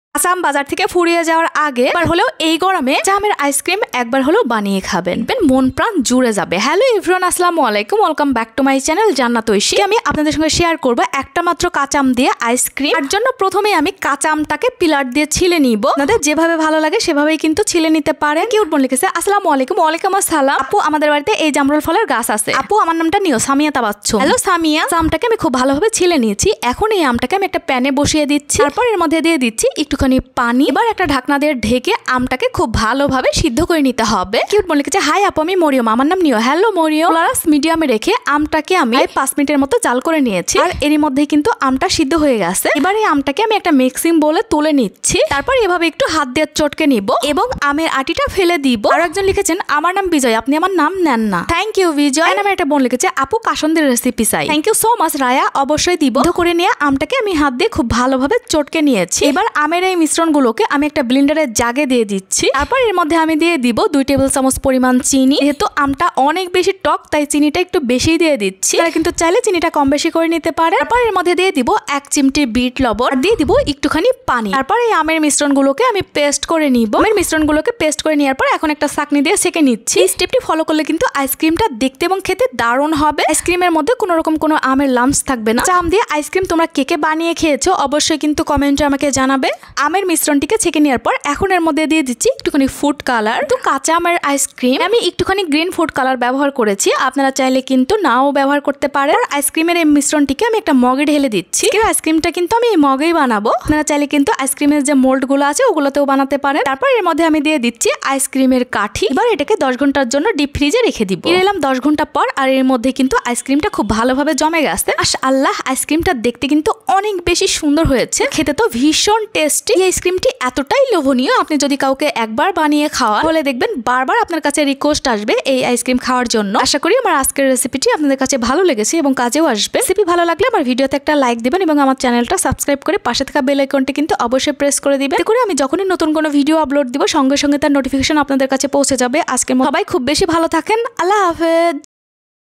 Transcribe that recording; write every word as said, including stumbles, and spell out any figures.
আসাম বাজার থেকে ফুরিয়ে যাওয়ার আগে একবার হলেও এই গরমে জামের আইসক্রিম একবার হলেও বানিয়ে খাবেন, মন প্রাণ জুড়ে যাবে। হ্যালো এভরিওয়ান, আসসালামু আলাইকুম, welcome back to my channel Jannat Oishi. আমি আপনাদের সঙ্গে শেয়ার করব একটা মাত্র কাঁচা আম দিয়ে আইসক্রিম। তার জন্য প্রথমে আমি কাঁচা আমটাকে পিলার দিয়ে ছিলে নিব। আপনাদের যেভাবে ভালো লাগে সেভাবেই কিন্তু ছিলে নিতে পারেন। কিউট বোন লিখেছে আসসালামু আলাইকুম। ওয়ালাইকুম আসসালাম আপু, আমাদের বাড়িতে এই জামরুল ফলের গাছ আছে। আপু আমার নামটা নিও, সামিয়া তাবাচ্চুম। হ্যালো সামিয়া। আমটাকে আমি খুব ভালোভাবে ছিলে নিয়েছি। এখন এই আমটাকে আমি একটা প্যানে বসিয়ে দিচ্ছি, তারপর এর মধ্যে দিয়ে দিচ্ছি একটুখানি পানি। এবার একটা ঢাকনা দিয়ে ঢেকে আমটাকে খুব ভালোভাবে সিদ্ধ করে নিতে হবে। কিউট বোন লিখেছে হাই আপু, আমি মরিয়ম, আমার নাম নিও। হ্যালো মরিয়ম। ফ্লারাস মিডিয়ামে রেখে আমটাকে আমি পাঁচ মিনিটের মতো জাল করে নিয়েছি, আর এরই মধ্যে কিন্তু আমটা সিদ্ধ হয়ে গেছে। এবার এই আমটাকে আমি একটা মিক্সিং বোলে তুলে নিচ্ছি, তারপর এভাবে একটু হাত দিয়ে চটকে নিব এবং আমের আটিটা ফেলে দিব। আর একজন লিখেছেন আমার নাম বিজয়, আপনি আমার নাম নেন না। Thank you Bijoy. নামে একটা বোন লিখেছে আপু কাসন্দের রেসিপি চাই। Thank you so much Raya, অবশ্যই দিব। করে নিয়ে আমটাকে আমি হাত দিয়ে খুব ভালোভাবে চটকে নিয়েছি। এবার আমের এই মিশ্রণগুলোকে আমি একটা ব্লেন্ডারের জাগে দিয়ে দিচ্ছি, তারপর এর মধ্যে আমি দিয়ে দিব দুই টেবিল চামচ পরিমাণ চিনি। যেহেতু আমটা অনেক বেশি টক তাই চিনিটা একটু বেশি দিয়ে দিচ্ছি, আর কিন্তু চাইলে চিনিটা কম বেশি করে নিতে পারে। তারপর এর মধ্যে দিয়ে দিব এক চিমটি বিট লবণ, দিয়ে দিব একটুখানি পানি। তারপর এই আমের মিশ্রণগুলোকে আমি পেস্ট করে নিব। আমের মিশ্রণগুলোকে পেস্ট করে নেওয়ার পর এখন একটা ছাঁকনি দিয়ে সেঁকে নিচ্ছি। এই স্টেপটি ফলো করলে কিন্তু আইসক্রিমটা দেখতে এবং খেতে দারুণ হবে। আইসক্রিমের মধ্যে কোনো রকম কোনো আমের লাম্পস থাকবে না। আম দিয়ে আইসক্রিম তোমরা কে কে বানিয়ে খেয়েছো অবশ্যই কিন্তু কমেন্টে আমাকে জানাবে। আমের মিশ্রণটিকে ছেঁকে নেওয়ার পর এখন এর মধ্যে দিয়ে দিচ্ছি একটুখানি ফুড কালার। তো কাঁচা আমের আইসক্রিম আমি একটুখানি গ্রিন ফুড কালার ব্যবহার করেছি, আপনারা চাইলে কিন্তু নাও ব্যবহার করতে পারেন। আর আইসক্রিমের এই মিশ্রণটিকে আমি একটা মগে ঢেলে দিচ্ছি। আইসক্রিমটা কিন্তু আমি এই মগেই বানাবো, আপনারা চাইলে কিন্তু আইসক্রিমের যে মোল্ড গুলো আছে ওগুলোতেও বানাতে পারেন। তারপর এর মধ্যে আমি দিয়ে দিচ্ছি আইসক্রিমের কাঠি। এবার এটাকে দশ ঘন্টার জন্য ডিপ ফ্রিজে রেখে দিব। এলাম দশ ঘন্টা পর, আর এর মধ্যে কিন্তু আইসক্রিমটা খুব ভালোভাবে জমে গেছে। মাশাআল্লাহ, আইসক্রিমটা দেখতে কিন্তু অনেক বেশি সুন্দর হয়েছে, খেতে তো ভীষণ টেস্টি। এই আইসক্রিমটি এতটাই লোভনীয়, আপনি যদি কাউকে একবার বানিয়ে খাওয়া হলে দেখবেন বারবার আপনার কাছে রিকোয়েস্ট আসবে এই আইসক্রিম খাওয়ার জন্য। আশা করি আমার আজকের রেসিপিটি আপনাদের কাছে ভালো লেগেছে এবং কাজেও আসবে। রেসিপি ভালো লাগলে আমার ভিডিওতে একটা লাইক দিবেন এবং আমার চ্যানেলটা সাবস্ক্রাইব করে পাশে থাকা বেল আইকনটি কিন্তু অবশ্যই প্রেস করে দিবেন। এতে করে আমি যখনই নতুন কোনো ভিডিও আপলোড দিব সঙ্গে সঙ্গে তার নোটিফিকেশন আপনাদের কাছে পৌঁছে যাবে। আজকের মতো সবাই খুব বেশি ভালো থাকেন। আল্লাহ হাফেজ।